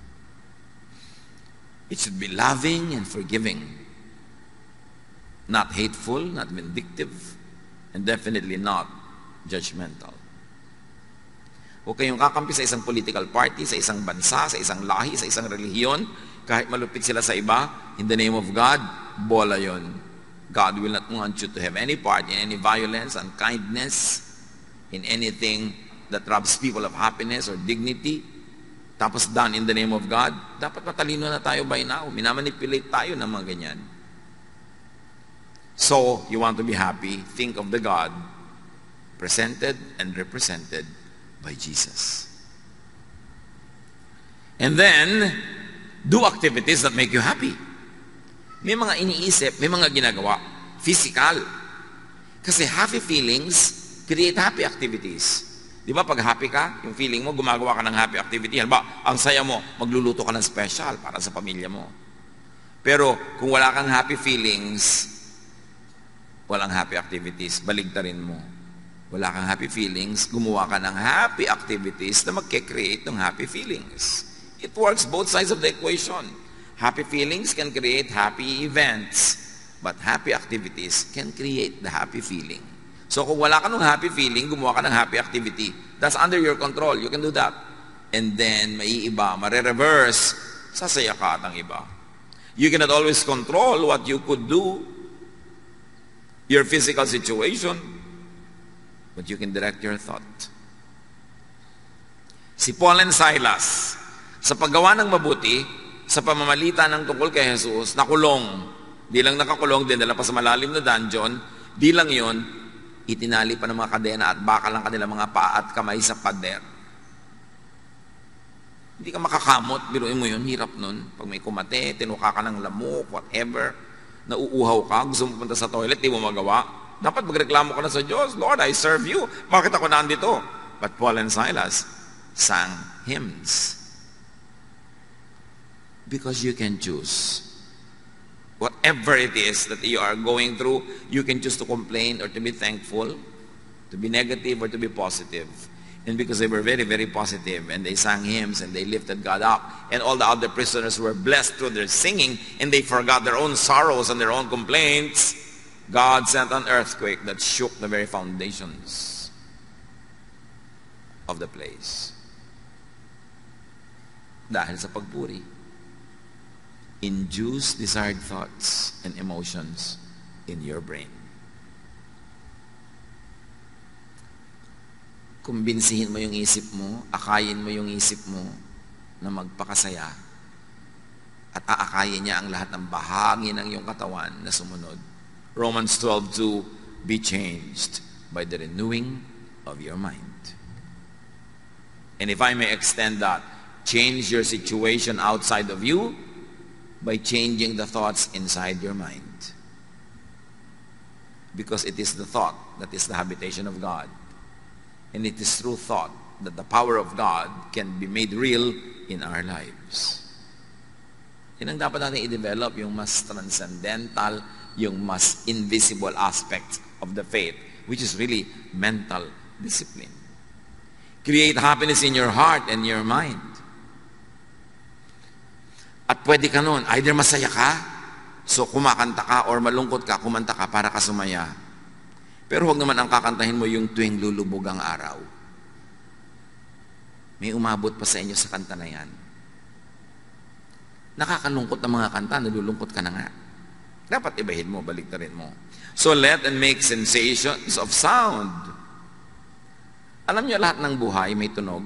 It should be loving and forgiving, not hateful, not vindictive, and definitely not judgmental. Huwag kayong kakampi sa isang political party, sa isang bansa, sa isang lahi, sa isang relihiyon, kahit malupit sila sa iba, in the name of God, bola yon. God will not want you to have any part in any violence, unkindness, in anything that robs people of happiness or dignity. Tapos done in the name of God. Dapat matalino na tayo by now. Minamanipulate tayo ng mga ganyan. So, you want to be happy, think of the God presented and represented by Jesus. And then, do activities that make you happy. May mga iniisip, may mga ginagawa. Physical. Kasi happy feelings create happy activities. Di ba pag happy ka, yung feeling mo, gumagawa ka ng happy activity. Halimbawa, ang saya mo, magluluto ka ng special para sa pamilya mo. Pero kung wala kang happy feelings, walang happy activities, baligtarin mo. Wala kang happy feelings, gumawa ka ng happy activities na magke-create ng happy feelings. It works both sides of the equation. Happy feelings can create happy events, but happy activities can create the happy feeling. So kung wala ka ng happy feeling, gumawa ka ng happy activity. That's under your control. You can do that. And then, maiiba, mare-reverse, sasaya ka at ang iba. You cannot always control what you could do, your physical situation, but you can direct your thought. Si Paul and Silas, sa paggawa ng mabuti, sa pamamalitan ng tungkol kay Jesus, nakulong. Di lang nakakulong, dinala pa sa malalim na dungeon. Di lang yon, itinali pa ng mga kadena at bakal ang kanilang mga paa at kamay sa pader. Hindi ka makakamot, biruin mo yun, hirap nun. Pag may kumate, tinuka ka ng lamok, whatever, nauuhaw ka, gusto mo punta sa toilet, di mo magawa. Dapat magreklamo ka na sa Diyos, Lord, I serve you. Bakit ako nandito? But Paul and Silas sang hymns. Because you can choose. Whatever it is that you are going through, you can choose to complain or to be thankful, to be negative or to be positive. And because they were very, very positive, and they sang hymns, and they lifted God up, and all the other prisoners were blessed through their singing, and they forgot their own sorrows and their own complaints, God sent an earthquake that shook the very foundations of the place. Dahil sa pagpuri. Induce desired thoughts and emotions in your brain. Kumbinsihin mo yung isip mo, akayin mo yung isip mo na magpakasaya at aakayin niya ang lahat ng bahagi ng iyong katawan na sumunod. Romans twelve two, be changed by the renewing of your mind. And if I may extend that, change your situation outside of you by changing the thoughts inside your mind. Because it is the thought that is the habitation of God. And it is through thought that the power of God can be made real in our lives. Yan ang dapat natin i-develop, yung mas transcendental, yung mas invisible aspects of the faith, which is really mental discipline. Create happiness in your heart and your mind. At pwede ka nun, either masaya ka, so kumakanta ka, or malungkot ka, kumanta ka para ka sumaya. Pero huwag naman ang kakantahin mo yung tuwing lulubog ang araw. May umabot pa sa inyo sa kanta na yan. Nakakalungkot ang mga kanta, nalulungkot ka na nga. Dapat ibahin mo, baliktarin mo. So let and make sensations of sound. Alam niyo, lahat ng buhay may tunog.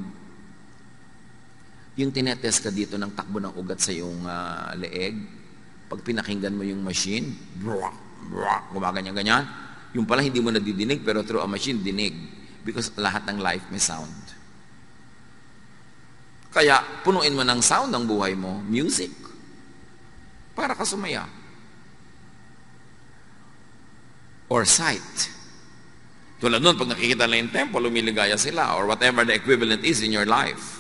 Yung tinetest ka dito ng takbo ng ugat sa iyong uh, leeg, pag pinakinggan mo yung machine, brrrr, brrrr, gumaganyan-ganyan, yung pala hindi mo nadidinig, pero through a machine, dinig. Because lahat ng life may sound. Kaya, punuin mo ng sound ang buhay mo, music. Para ka sumaya. Or sight. Tulad nun, pag nakikita na yung temple, lumiligaya sila, or whatever the equivalent is in your life.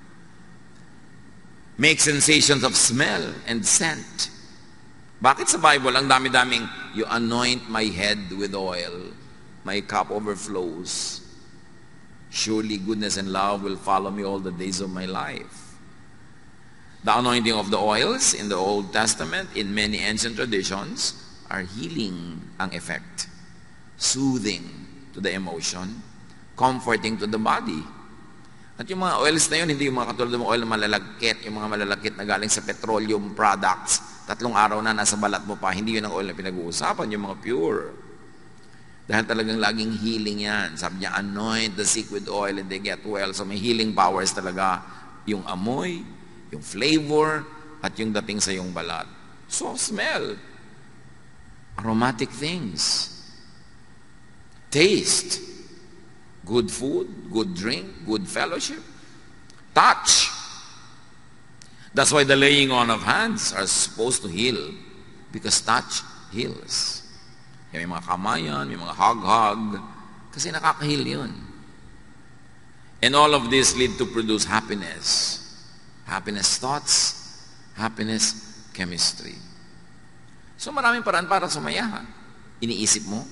Make sensations of smell and scent. Bakit sa Bible, ang dami-daming, you anoint my head with oil, my cup overflows. Surely goodness and love will follow me all the days of my life. The anointing of the oils in the Old Testament, in many ancient traditions, are healing ang effect. Soothing to the emotion, comforting to the body. At yung mga oils na yun, hindi yung mga katulad ng oil na malalagkit, yung mga malalagkit na galing sa petroleum products, tatlong araw na nasa balat mo pa, hindi yun ang oil na pinag-uusapan, yung mga pure. Dahil talagang laging healing yan. Sabi niya, anoint the sick with oil and they get well. So may healing powers talaga yung amoy, yung flavor, at yung dating sa yung balat. So smell. Aromatic things. Taste. Good food, good drink, good fellowship. Touch. That's why the laying on of hands are supposed to heal. Because touch heals. May mga kamayan, may mga hug-hug. Kasi nakaka-heal yun. And all of this lead to produce happiness. Happiness thoughts, happiness chemistry. So maraming paraan para sumaya. Iniisip mo,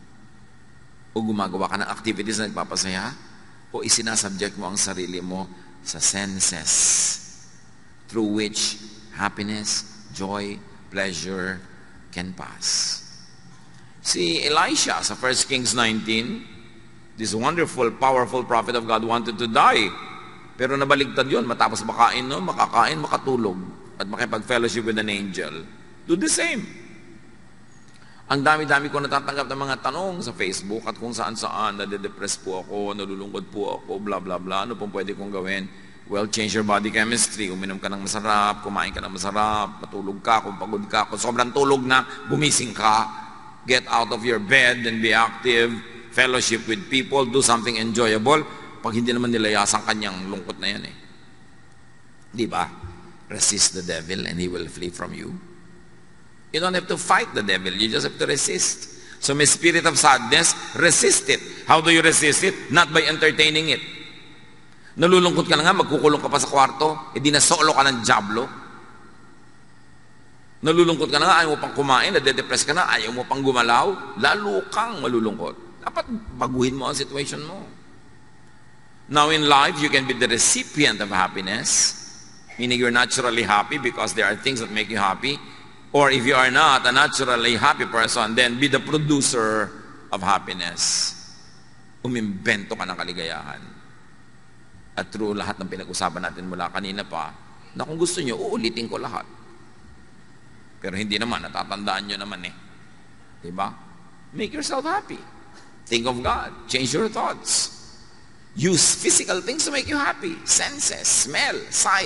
o gumagawa ka ng activities na nagpapasaya, o isinasubject mo ang sarili mo sa senses through which happiness, joy, pleasure can pass. Si Elisha sa First Kings nineteen, this wonderful, powerful prophet of God wanted to die. Pero nabaligtad yun, matapos makain, no? makakain, makatulog, at makipag-fellowship with an angel. Do the same. Ang dami-dami ko natatanggap ng mga tanong sa Facebook at kung saan-saan, nade-depress po ako, nalulungkot po ako, bla bla bla, ano pong pwede kong gawin? Well, change your body chemistry, uminom ka ng masarap, kumain ka ng masarap, matulog ka, kung pagod ka, kung sobrang tulog na, gumising ka, get out of your bed and be active, fellowship with people, do something enjoyable, pag hindi naman nilayasan kanyang lungkot na yan eh. Di ba? Resist the devil and he will flee from you. You don't have to fight the devil. You just have to resist. So may spirit of sadness, resist it. How do you resist it? Not by entertaining it. Nalulungkot ka na nga, magkukulong ka pa sa kwarto, eh di na solo ka ng diablo. Nalulungkot ka na nga, ayaw mo pang kumain, nade-depress ka na, ayaw mo pang gumalaw, lalo kang malulungkot. Dapat baguhin mo ang situation mo. Now in life, you can be the recipient of happiness, meaning you're naturally happy because there are things that make you happy. Or if you are not a naturally happy person, then be the producer of happiness. Umimbento ka ng kaligayahan. At through lahat ng pinag-usapan natin mula kanina pa, na kung gusto nyo, uulitin ko lahat. Pero hindi naman, natatandaan nyo naman eh. Diba? Make yourself happy. Think of God. Change your thoughts. Use physical things to make you happy. Senses, smell, sight.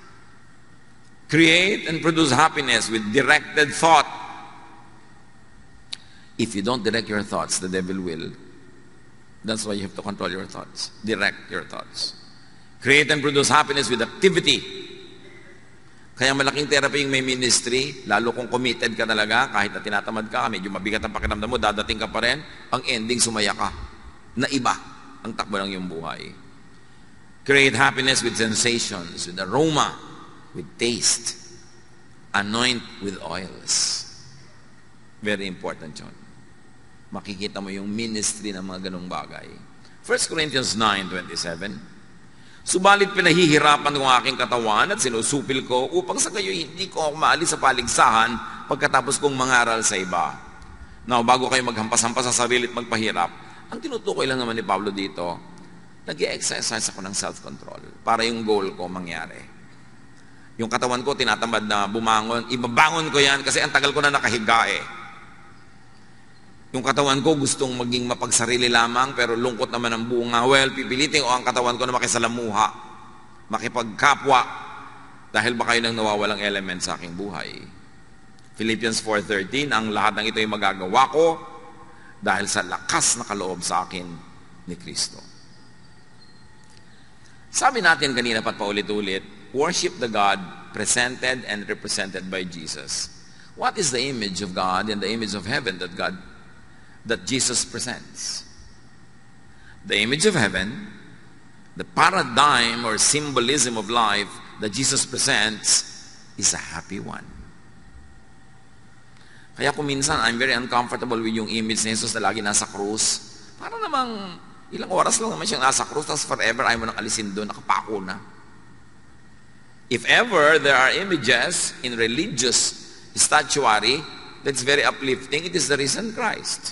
Create and produce happiness with directed thought. If you don't direct your thoughts, the devil will. That's why you have to control your thoughts. Direct your thoughts. Create and produce happiness with activity. Kaya malaking therapy yung may ministry, lalo kung committed ka talaga, kahit na tinatamad ka, medyo mabigat ang pakiramdam mo, dadating ka pa rin, ang ending sumaya ka. Na iba ang takbo ng iyong buhay. Create happiness with sensations, with aroma, with taste. Anoint with oils. Very important yun. Makikita mo yung ministry ng mga ganong bagay. First Corinthians nine twenty-seven. Subalit pinahihirapan ko ang aking katawan at sinusupil ko upang sa gayo hindi ko ako maalis sa paligsahan pagkatapos kong mangaral sa iba. Now, bago kayo maghampas-hampas sa sarili at magpahirap, ang tinutukoy lang naman ni Pablo dito, nag-i-exercise ako ng self-control para yung goal ko mangyari. Yung katawan ko, tinatamad na bumangon, ibabangon ko yan kasi ang tagal ko na nakahiga eh. Yung katawan ko gustong maging mapagsarili lamang pero lungkot naman ang bunga. Well, pipilitin ko ang katawan ko na makisalamuha, makipagkapwa, dahil baka yun ang nawawalang element sa aking buhay. Philippians four thirteen, ang lahat ng ito ay magagawa ko dahil sa lakas na kaloob sa akin ni Kristo. Sabi natin kanina pat paulit-ulit, worship the God presented and represented by Jesus. What is the image of God and the image of heaven that God that Jesus presents? The image of heaven, the paradigm or symbolism of life that Jesus presents is a happy one. Kaya kung minsan, I'm very uncomfortable with yung image ni Jesus na lagi nasa krus. Para namang ilang oras lang naman siyang nasa krus, tapos forever ayaw mo nang alisin doon, nakapako na. If ever there are images in religious statuary that's very uplifting, it is the risen Christ.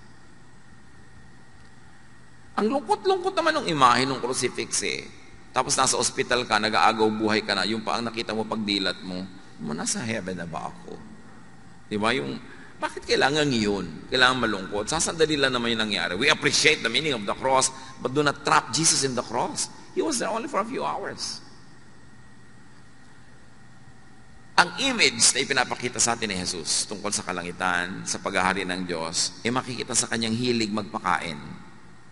Ang lungkot-lungkot naman ng imahe ng crucifix eh. Tapos nasa ospital ka, nag-aagaw buhay ka na, yung pa ang nakita mo pagdilat mo, nasa heaven na ba ako? Diba? Yung, bakit kailangan yun? Kailangan malungkot? Sasandali lang naman yung nangyari. We appreciate the meaning of the cross, but do not trap Jesus in the cross. He was there only for a few hours. Ang image na ipinapakita sa atin ni Jesus tungkol sa kalangitan, sa paghahari ng Diyos, ay makikita sa kanyang hilig magpakain.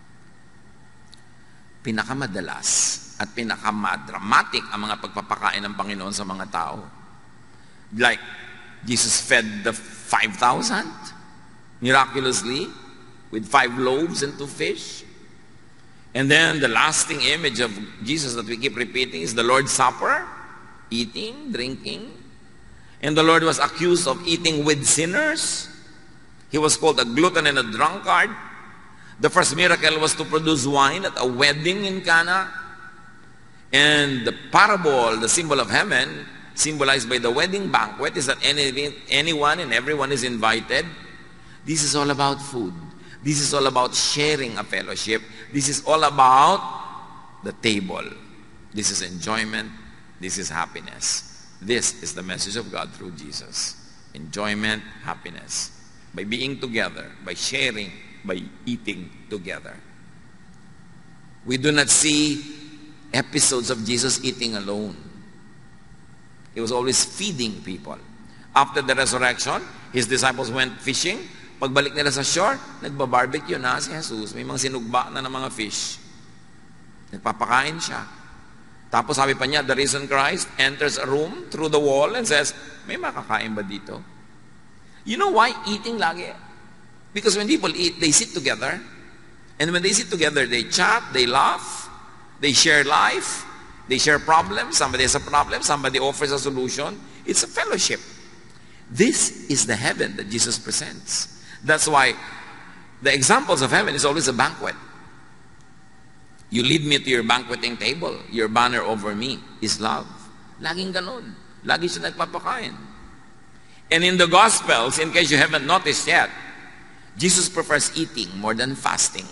Pinakamadalas at pinakamadramatic ang mga pagpapakain ng Panginoon sa mga tao. Like, Jesus fed the five thousand miraculously with five loaves and two fish. And then the lasting image of Jesus that we keep repeating is the Lord's Supper, eating, drinking. And the Lord was accused of eating with sinners. He was called a glutton and a drunkard. The first miracle was to produce wine at a wedding in Cana. And the parable, the symbol of heaven, symbolized by the wedding banquet, is that any, anyone and everyone is invited. This is all about food. This is all about sharing a fellowship. This is all about the table. This is enjoyment. This is happiness. This is the message of God through Jesus. Enjoyment, happiness. By being together, by sharing, by eating together. We do not see episodes of Jesus eating alone. He was always feeding people. After the resurrection, his disciples went fishing. Pagbalik nila sa shore, nagba-barbecue na si Jesus. May mga sinugba na ng mga fish. Nagpapakain siya. Tapos sabi pa niya, the risen Christ enters a room through the wall and says, may makakain ba dito? You know why eating lagi? Because when people eat, they sit together. And when they sit together, they chat, they laugh, they share life, they share problems. Somebody has a problem, somebody offers a solution. It's a fellowship. This is the heaven that Jesus presents. That's why the examples of heaven is always a banquet. You lead me to your banqueting table. Your banner over me is love. Laging ganun. Lagi siya nagpapakain. And in the Gospels, in case you haven't noticed yet, Jesus prefers eating more than fasting.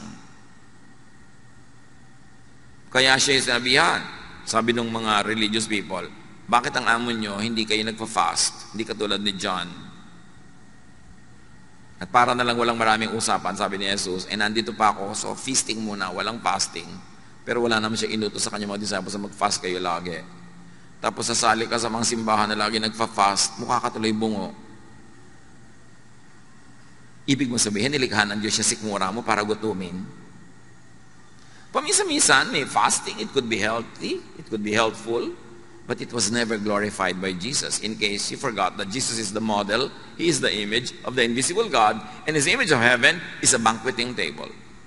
Kaya siya sinabihan, sabi ng mga religious people, bakit ang amo nyo hindi kayo nagpa-fast? Hindi katulad ni John. At para na lang walang maraming usapan, sabi ni Jesus, eh nandito pa ako, so feasting muna, walang fasting. Pero wala naman siya inutos sa kanyang mga disciples na mag-fast kayo lagi. Tapos sasali ka sa mga simbahan na lagi nagpa-fast, mukha ka tuloy bungo. Ibig mo sabihin, nilikha ng Diyos siya sikmura mo para gutumin. Paminsan-minsan, may fasting. It could be healthy. It could be helpful. But it was never glorified by Jesus. In case you forgot that Jesus is the model, He is the image of the invisible God, and His image of heaven is a banqueting table.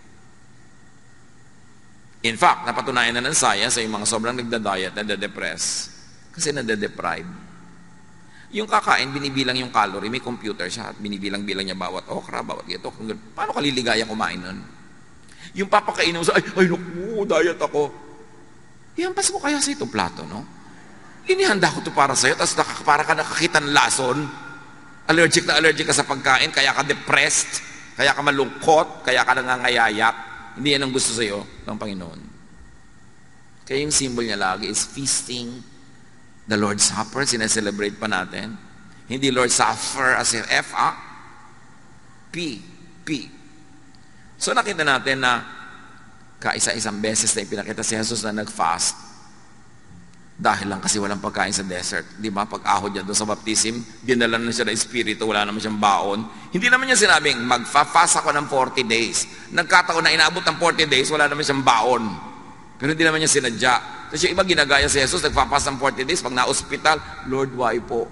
In fact, napatunayan na ng science sa yung mga sobrang nagda-diet, nade-depress. Kasi nade-deprive. Yung kakain, binibilang yung calorie, may computer siya at binibilang-bilang niya bawat okra, bawat ito. Paano ka liligaya kumain nun? Yung papakainin mo sa, ay, ay, naku, diet ako. Ihampas mo kaya sa itong plato, no? Inihanda ko ito para sa'yo, tapos para ka nakakita ng lason. Allergic na allergic ka sa pagkain, kaya ka depressed, kaya ka malungkot, kaya ka nangangayayat. Hindi yan ang gusto sa'yo ng Panginoon. Kaya yung symbol niya lagi is feasting, the Lord's Supper, sineselebrate pa natin. Hindi Lord's Supper as in F, ah? P, P. So nakita natin na kaisa-isang beses na ipinakita si Jesus na nag-fast dahil lang kasi walang pagkain sa desert. Di ba? Pag-ahod niya doon sa baptism, dinala na siya ng Espiritu, wala naman siyang baon. Hindi naman niya sinabing, mag-fast ako ng forty days. Nagkataon na inaabot ng forty days, wala naman siyang baon. Pero hindi naman niya sinadya. Kasi yung iba ginagaya si Jesus, nagpa-fast ng forty days, pag na-hospital, Lord, why po?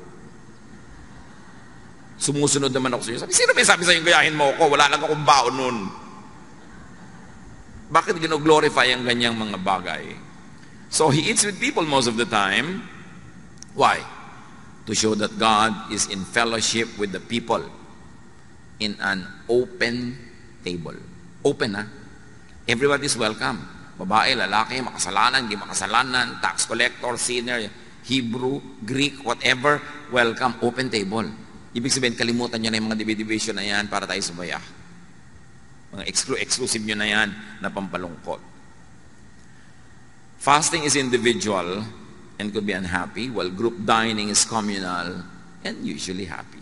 Sumusunod naman ako sa iyo. Sabi, sino may sabi sa iyo, gayahin mo ako? Wala lang akong baon nun. Bakit gino-glorify ang ganyang mga bagay? So he eats with people most of the time. Why? To show that God is in fellowship with the people in an open table. Open, ha? Everybody is welcome. Babae, lalaki, makasalanan, hindi makasalanan, tax collector, sinner, Hebrew, Greek, whatever, welcome, open table. Ibig sabihin, kalimutan nyo na yung mga division na yan para tayo sumaya. Mga exclu exclusive nyo na yan na pampalungkot. Fasting is individual and could be unhappy, while group dining is communal and usually happy.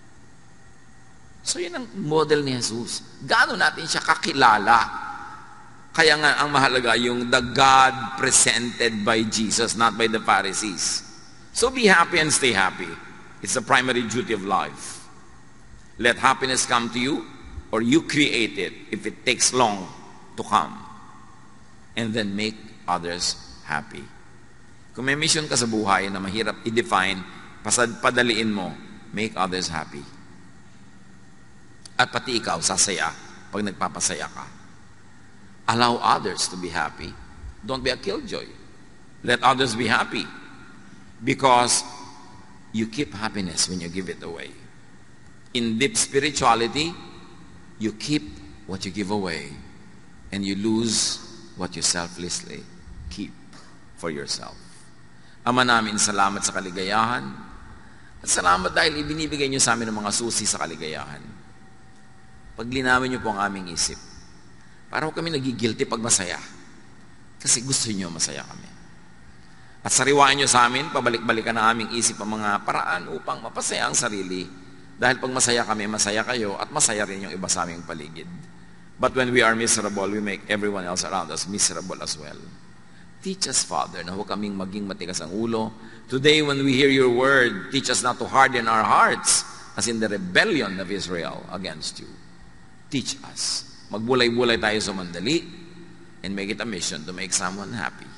So yun ang model ni Jesus. Gaano natin siya kakilala? Kaya nga ang mahalaga yung the God presented by Jesus, not by the Pharisees. So be happy and stay happy. It's the primary duty of life. Let happiness come to you, or you create it if it takes long to come. And then make others happy. Kung may mission ka sa buhay na mahirap i-define, pasad, padaliin mo, make others happy. At pati ikaw, sasaya pag nagpapasaya ka. Allow others to be happy. Don't be a killjoy. Let others be happy. Because you keep happiness when you give it away. In deep spirituality, you keep what you give away, and you lose what you selflessly keep for yourself. Ama namin, salamat sa kaligayahan. At salamat dahil ibinibigay niyo sa amin ng mga susi sa kaligayahan. Paglinawin niyo po ang aming isip. Para kami nagigilty pag masaya. Kasi gusto niyo masaya kami. At sariwain niyo sa amin, pabalik-balikan ang aming isip ang mga paraan upang mapasaya ang sarili. Dahil pag masaya kami, masaya kayo, at masaya rin yung iba sa aming paligid. But when we are miserable, we make everyone else around us miserable as well. Teach us, Father, na huwag kaming maging matigas ang ulo. Today, when we hear your word, teach us not to harden our hearts as in the rebellion of Israel against you. Teach us. Magbulay-bulay tayo sa mandali and make it a mission to make someone happy.